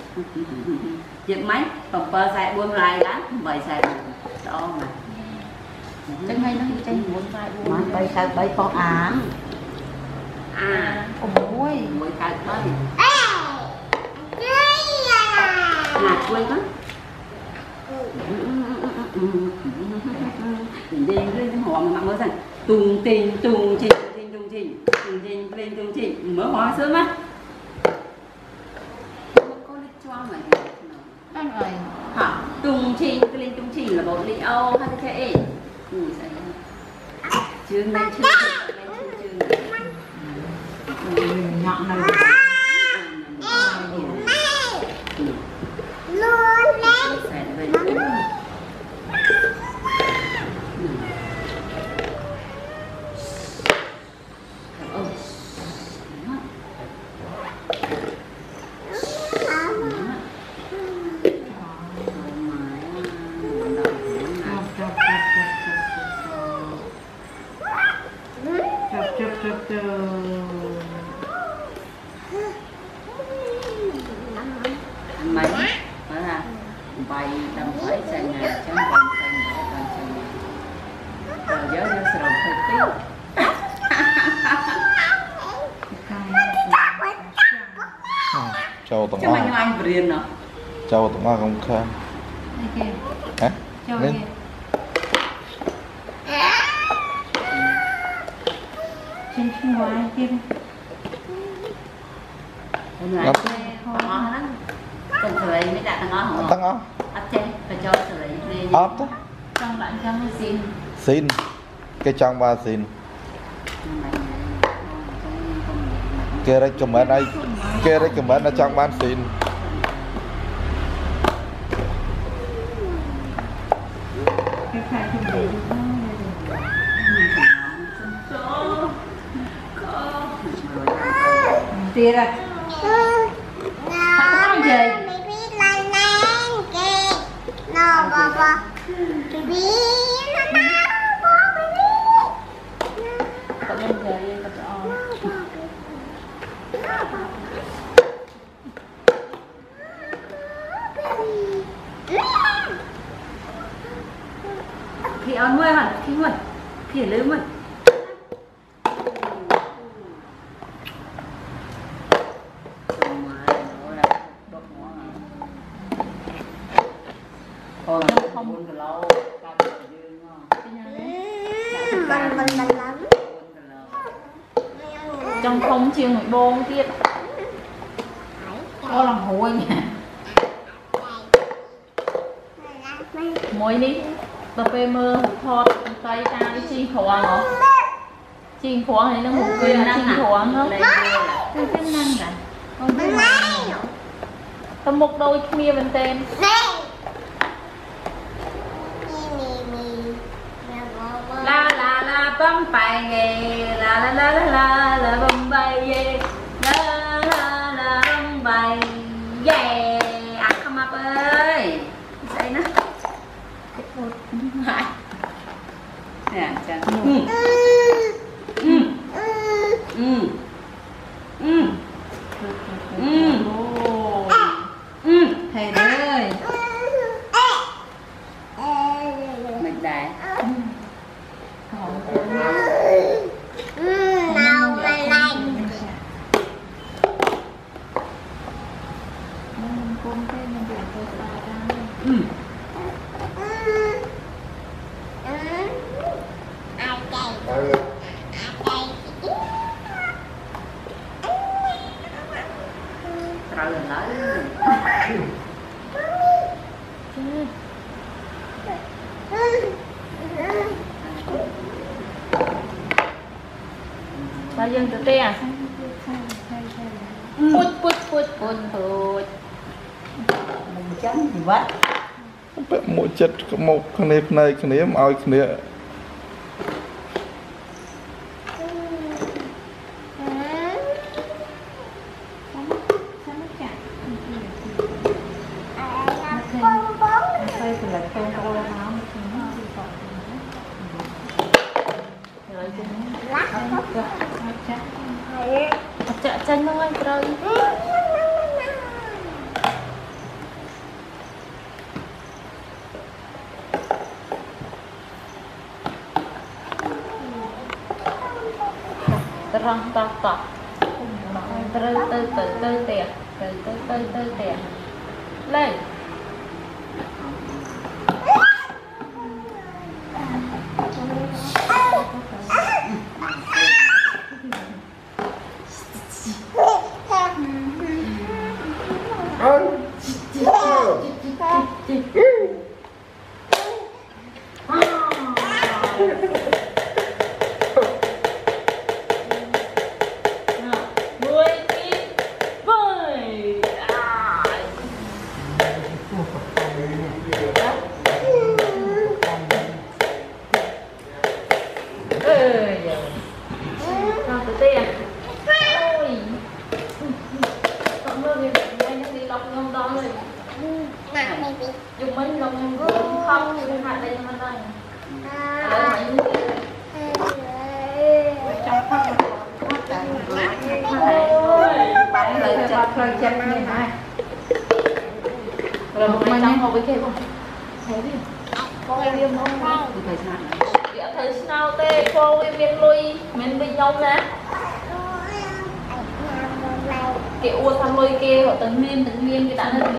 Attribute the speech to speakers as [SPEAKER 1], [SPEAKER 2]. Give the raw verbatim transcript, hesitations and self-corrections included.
[SPEAKER 1] Giật máy, còn bơ xài buông lại đó, bày xài đó mà.
[SPEAKER 2] Chân hay nó chân buông lại buông.
[SPEAKER 3] Bày xài bày con á.
[SPEAKER 1] À,
[SPEAKER 2] ôi,
[SPEAKER 1] mới cài bơi. Ngạc quên đó. Đi lên họ mà mới rằng tung tình tung trình trình tung trình tung trình lên tung trình mới hóa sớm á. Có lịch cho mày
[SPEAKER 2] đang rồi.
[SPEAKER 1] hả? Tung trình lên tung trình là bộ lý Âu hay thế ấy. Ừ sai. Chương lên chương lên chương.
[SPEAKER 3] Nhọn này.
[SPEAKER 1] Mấy phải là bay đâm phải sang nhà chẳng còn sang nhà còn sang nhà rồi nhớ nhớ sờ đầu tí
[SPEAKER 4] Châu tổng
[SPEAKER 1] chứ mà anh bền nó
[SPEAKER 4] Châu tổng hoa không khăn hả? Nên
[SPEAKER 2] trên phía ngoài kia
[SPEAKER 1] lại ngon lắm cần sợi mới đặt ngon không
[SPEAKER 4] tăng không?
[SPEAKER 1] ấp chế phải cho sợi lên
[SPEAKER 4] Ốp đó
[SPEAKER 2] trong bạn trong xin
[SPEAKER 4] xin cái trong ba xin kia đấy comment đây kia đấy comment ở trong ban xin
[SPEAKER 2] cái khai không để tiền à không gì
[SPEAKER 5] nó bò bò baby nó nó bò baby
[SPEAKER 2] cậu em về cậu cho
[SPEAKER 1] khi ăn nuôi mà khi nuôi khi lớn mà còn không buồn từ lâu ta từ dương
[SPEAKER 5] mình mình mình lắm
[SPEAKER 2] trong không chiêng một bông tiết có lòng hôi nha mối đi tập về mơ thọt tay ta đi chi khoáng hả chi khoáng này nó một quyền là chi khoáng không cái cái năng cả con cái này tầm một đôi kia bên tên
[SPEAKER 1] la la la bấm bài nghề la la la la la la bấm bài nghề la la la bấm bài nghề ăn không mập ơi say nó hai nè chân ừ ừ ừ ừ ừ ừ thầy ơi mình đại
[SPEAKER 5] nào mà lành
[SPEAKER 1] ừ rồi lần lại
[SPEAKER 2] bao giờ từ tê à put put put put put
[SPEAKER 3] Mình chấm thì vắt
[SPEAKER 4] mỗi chất một cái này này cái này mọi cái này
[SPEAKER 2] chợ chân thôi rồi răng to to từ từ từ từ tiền từ từ từ từ tiền lên dùng mấy lông không dùng hạt đây mà đây
[SPEAKER 3] bán lời chặt lời chặt như này
[SPEAKER 2] rồi một ngày trong một cái kia không thấy đi con em yêu không
[SPEAKER 3] thời gian
[SPEAKER 2] dạ thấy sao tê cô em biết lui mình bị nhau nè cái ua thăm lui kia họ từng miên từng miên cái đã